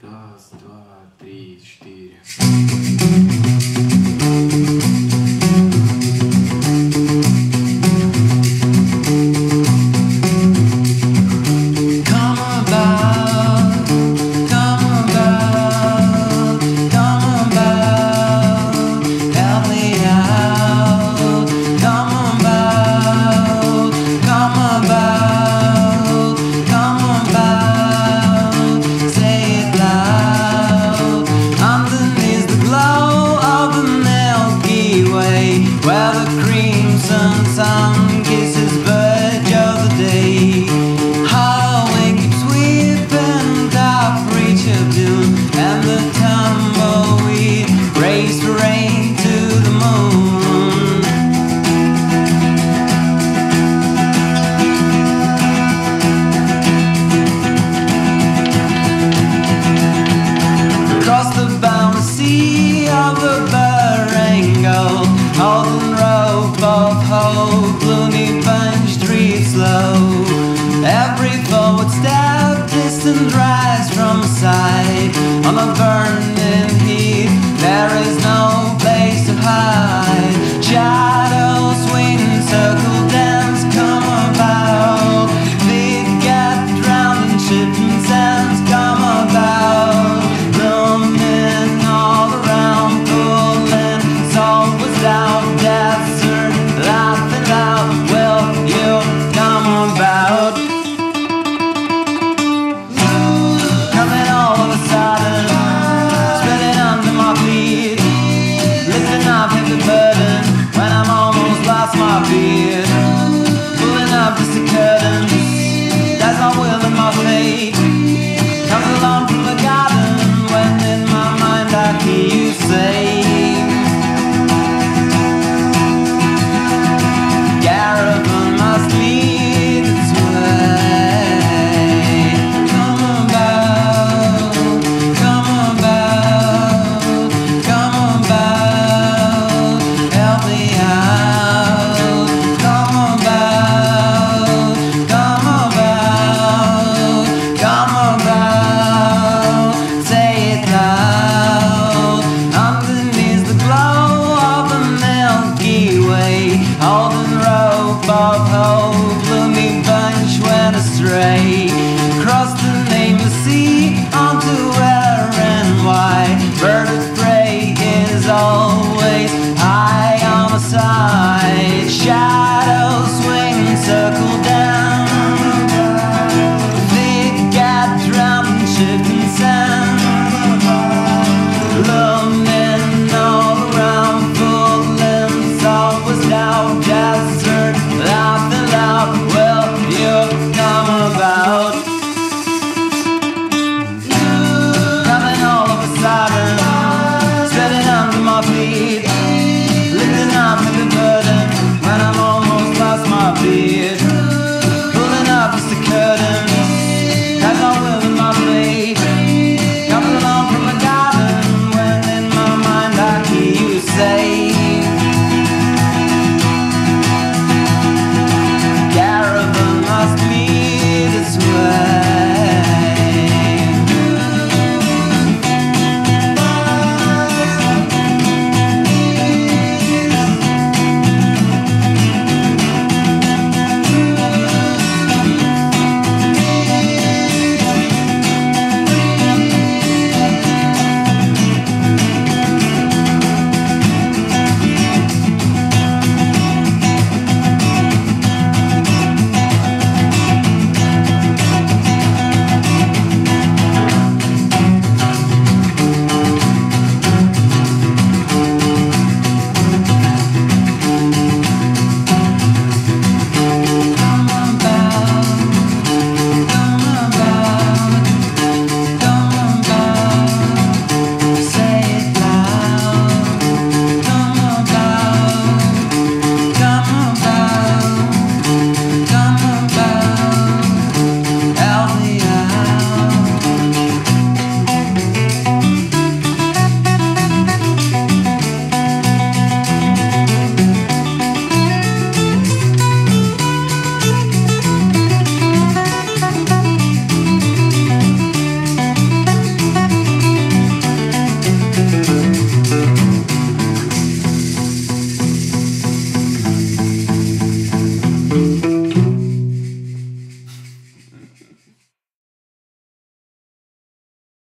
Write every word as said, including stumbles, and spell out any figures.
Раз, два, три, четыре. Where the crimson sun kisses birds of the day. Highway keeps sweeping up, reach of doom, and the tumbleweed race rain to the moon. Across the boundless sea of the Barango, golden rope of hope, gloomy bunch drifts slow. Every forward step, distant rise from sight. On a burning heat, there is no place to hide. Shadows swing, circle dance, come about. Feet get drowned in shifting sands, come about. Looming all around, pulling souls down. Desert, laughing loud, will you come about? Coming all of a sudden, spreading under my feet, lifting up heavy burden when I'm almost lost my feet. Pulling up just a curtain, that's my will and my fate. Comes along from the garden when in my mind I hear you say, caravan must lead its way. Come about, come about, come about, help me out. Come about, come about, come about, say it loud. Underneath the glow of the Milky Way, holding rope of hope, gloomy bunch went astray. Crossed the nameless sea, onto where and why. Bird of prey is always high on the side. Shadows swing, circle down. Feet get drowned in shifting sand.